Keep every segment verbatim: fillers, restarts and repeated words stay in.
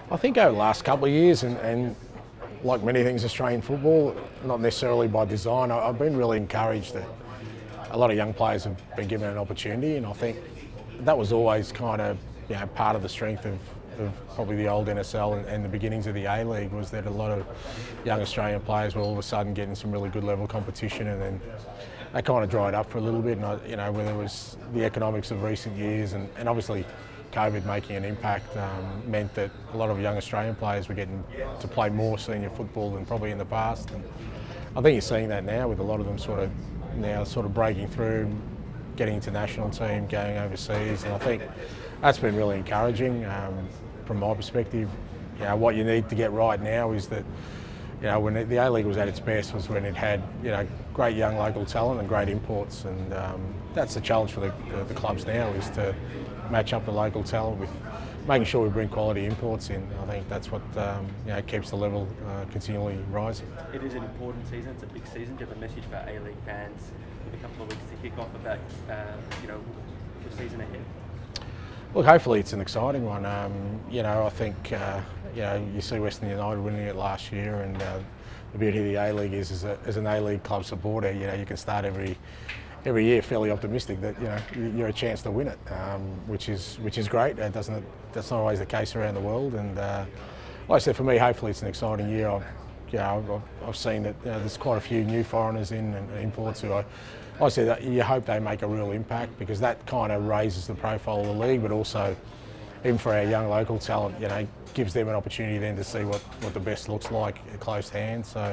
I think over the last couple of years, and, and like many things Australian football, not necessarily by design, I've been really encouraged that a lot of young players have been given an opportunity, and I think that was always kind of you know, part of the strength of, of probably the old N S L and, and the beginnings of the A-League, was that a lot of young Australian players were all of a sudden getting some really good level competition, and then that kind of dried up for a little bit. And I, you know, whether it was the economics of recent years and, and obviously COVID making an impact um, meant that a lot of young Australian players were getting to play more senior football than probably in the past. And I think you're seeing that now with a lot of them sort of now sort of breaking through, getting into national team, going overseas, and I think that's been really encouraging um, from my perspective. You know, what you need to get right now is that you know when the A-League was at its best was when it had you know great young local talent and great imports, and um, that's the challenge for the, the, the clubs now, is to match up the local talent with making sure we bring quality imports in. I think that's what um, you know, keeps the level uh, continually rising. It is an important season, it's a big season. Do you have a message for A-League fans in a couple of weeks to kick off about uh, you know, the season ahead? Look, hopefully it's an exciting one. Um, you know, I think uh, you know you see Western United winning it last year, and uh, the beauty of the A-League is, as, a, as an A-League club supporter, you know, you can start every every year fairly optimistic that you know you're a chance to win it, um, which is which is great. It doesn't that's not always the case around the world, and uh, like I said, for me, hopefully it's an exciting year. I've, you know, I've, I've seen that you know, there's quite a few new foreigners in and imports who I, like I said, you hope they make a real impact, because that kind of raises the profile of the league, but also even for our young local talent, you know, gives them an opportunity then to see what what the best looks like at close hand. So.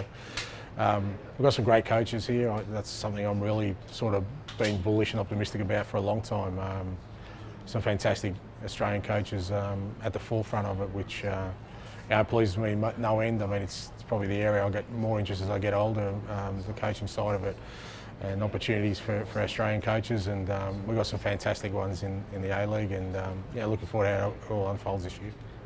Um, we've got some great coaches here. I, that's something I'm really sort of been bullish and optimistic about for a long time. Um, some fantastic Australian coaches um, at the forefront of it, which uh, you know, pleases me no end. I mean, it's, it's probably the area I get more interest as I get older, um, the coaching side of it, and opportunities for, for Australian coaches. And um, we've got some fantastic ones in, in the A-League, and um, yeah, looking forward to how it all unfolds this year.